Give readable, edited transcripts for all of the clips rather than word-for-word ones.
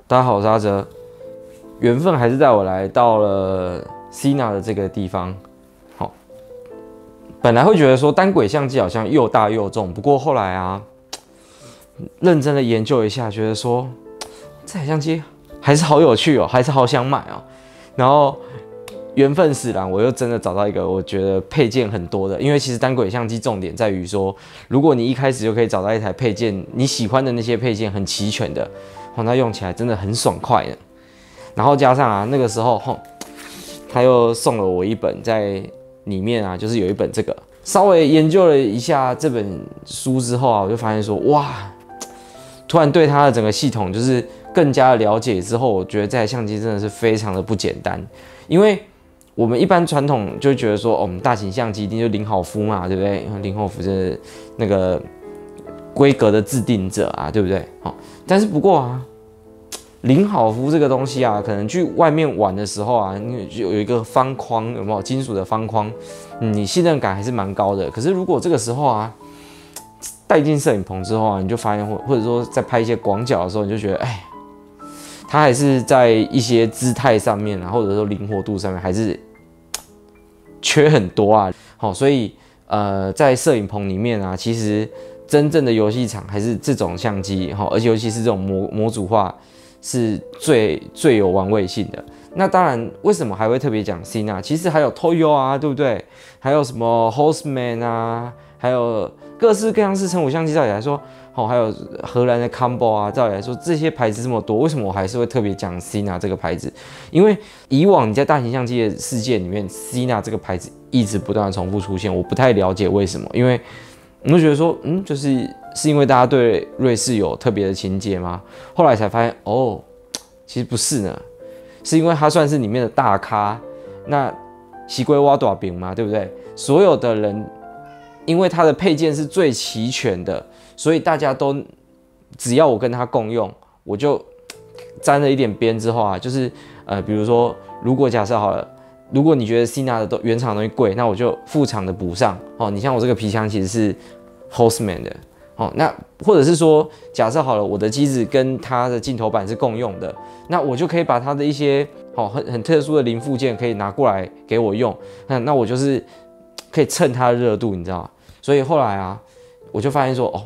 大家好，我是阿哲。缘分还是带我来到了 Sena 的这个地方。好，本来会觉得说单轨相机好像又大又重，不过后来啊，认真的研究一下，觉得说这台相机还是好有趣哦，还是好想买哦。然后缘分使然，我又真的找到一个我觉得配件很多的，因为其实单轨相机重点在于说，如果你一开始就可以找到一台配件，你喜欢的那些配件很齐全的。那用起来真的很爽快的，然后加上啊，那个时候他又送了我一本，在里面啊，就是有一本这个，稍微研究了一下这本书之后啊，我就发现说，哇，突然对它的整个系统就是更加的了解之后，我觉得这台相机真的是非常的不简单，因为我们一般传统就觉得说，我们大型相机一定就林好夫嘛，对不对？林好夫就是那个规格的制定者啊，对不对？但是不过啊，林好夫这个东西啊，可能去外面玩的时候啊，你有一个方框，有没有金属的方框？你信任感还是蛮高的。可是如果这个时候啊，带进摄影棚之后啊，你就发现或者说在拍一些广角的时候，你就觉得，哎，它还是在一些姿态上面啊，或者说灵活度上面，还是缺很多啊。好，所以在摄影棚里面啊，其实真正的游戏场还是这种相机，而且尤其是这种模组化是最有玩味性的。那当然，为什么还会特别讲 Sena？ 其实还有 Toyo 啊，对不对？还有什么 Hostman 啊，还有各式各样式成五相机。照理来说，还有荷兰的 Combo 啊，照理来说这些牌子这么多，为什么我还是会特别讲 Sena 这个牌子？因为以往你在大型相机的世界里面 ，Sena 这个牌子一直不断的重复出现，我不太了解为什么，因为我就觉得说，就是因为大家对瑞士有特别的情结吗？后来才发现，哦，其实不是呢，是因为它算是里面的大咖，那西龟挖大饼嘛，对不对？所有的人，因为它的配件是最齐全的，所以大家都只要我跟它共用，我就沾了一点边之后啊，就是比如说，如果假设好了。如果你觉得 Sena 的原厂的东西贵，那我就副厂的补上。你像我这个皮箱其实是 Hostman 的，那或者是说，假设好了，我的机子跟它的镜头板是共用的，那我就可以把它的一些很特殊的零附件可以拿过来给我用，那我就是可以蹭它的热度，你知道吗？所以后来啊，我就发现说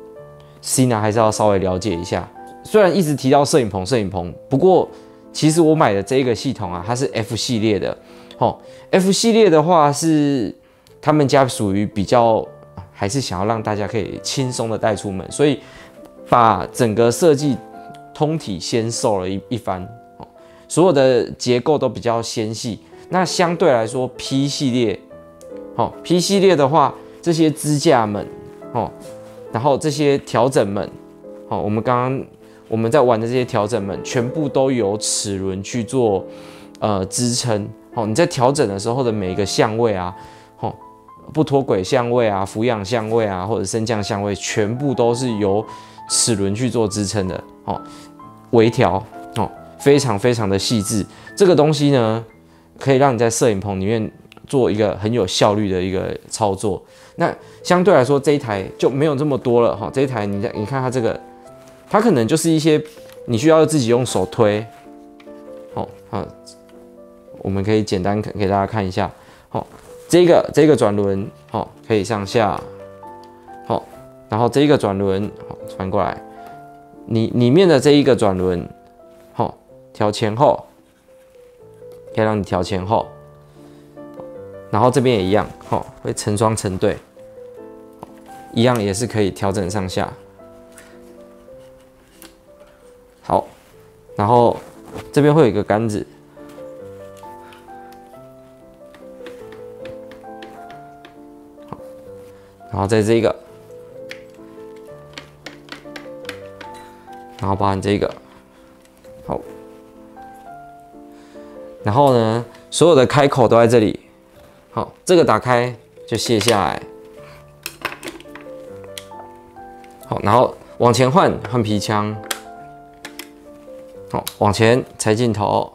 ，Sena 还是要稍微了解一下。虽然一直提到摄影棚，不过其实我买的这一个系统啊，它是 F 系列的。F 系列的话是他们家属于比较还是想要让大家可以轻松的带出门，所以把整个设计通体纤瘦了一番，所有的结构都比较纤细。那相对来说 P 系列的话，这些支架们，然后这些调整们，我们在玩的这些调整们，全部都由齿轮去做支撑。你在调整的时候的每一个相位啊，不脱轨相位啊、俯仰相位啊，或者升降相位，全部都是由齿轮去做支撑的。微调非常非常的细致。这个东西呢，可以让你在摄影棚里面做一个很有效率的一个操作。那相对来说，这一台就没有这么多了。这一台你看它这个，它可能就是一些你需要自己用手推。我们可以简单给大家看一下，这个转轮，可以上下，然后这一个转轮，翻过来，里面的这一个转轮，调前后，可以让你调前后，然后这边也一样，会成双成对，一样也是可以调整上下，好，然后这边会有一个杆子。然后在这个，然后包含这个，好，然后呢，所有的开口都在这里，好，这个打开就卸下来，好，然后往前换皮枪，好，往前裁镜头。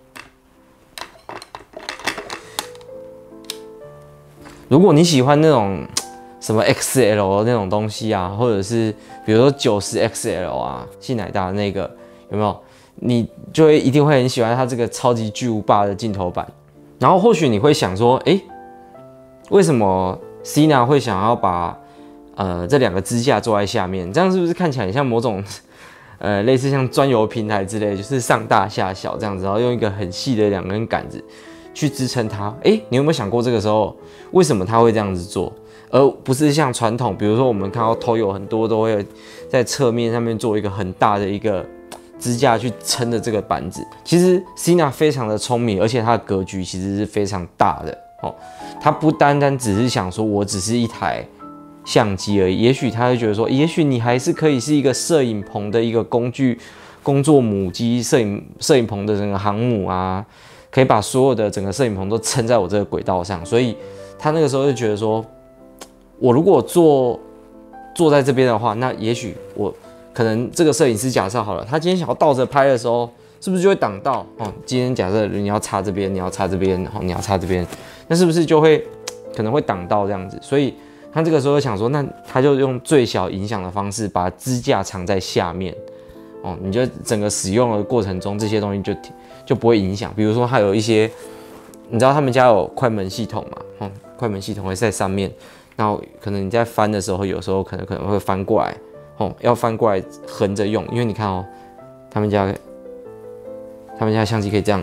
如果你喜欢那种什么 XL 那种东西啊，或者是比如说90XL 啊，细奶大的那个有没有？ 你就会一定会很喜欢它这个超级巨无霸的镜头版。然后或许你会想说，为什么 Sina 会想要把这2个支架做在下面？这样是不是看起来很像某种类似像专有平台之类的，就是上大下小这样子，然后用一个很细的2根杆子去支撑它？你有没有想过这个时候为什么他会这样子做，而不是像传统，比如说我们看到 Toyo 很多都会在侧面上面做一个很大的一个支架去撑着这个板子？其实 Sina 非常的聪明，而且它的格局其实是非常大的哦。它不单单只是想说我只是一台相机而已，也许他会觉得说，也许你还是可以是一个摄影棚的一个工具、工作母机、摄影棚的整个航母啊，可以把所有的整个摄影棚都撑在我这个轨道上。所以他那个时候就觉得说，我如果坐在这边的话，那也许我可能这个摄影师假设好了，他今天想要倒着拍的时候，是不是就会挡到？今天假设你要插这边，你要插这边，你要插这边，那是不是就会可能会挡到这样子？所以他这个时候想说，那他就用最小影响的方式把支架藏在下面，你就整个使用的过程中，这些东西就不会影响。比如说，它有一些，你知道他们家有快门系统嘛？快门系统会在上面，然后可能你在翻的时候，有时候可能会翻过来，要翻过来横着用，因为你看他们家相机可以这样，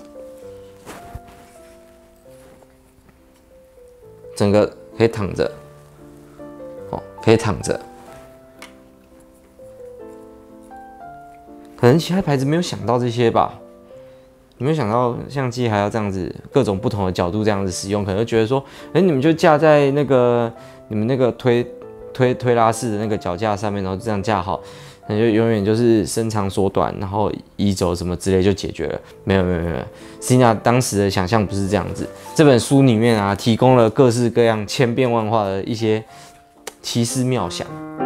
整个可以躺着。可以躺着，可能其他牌子没有想到这些吧，没有想到相机还要这样子各种不同的角度这样子使用，可能就觉得说，你们就架在那个你们那个推拉式的那个脚架上面，然后这样架好，那就永远就是伸长缩短，然后移轴什么之类就解决了。没有 ，Sina 当时的想象不是这样子。这本书里面啊，提供了各式各样千变万化的一些奇思妙想。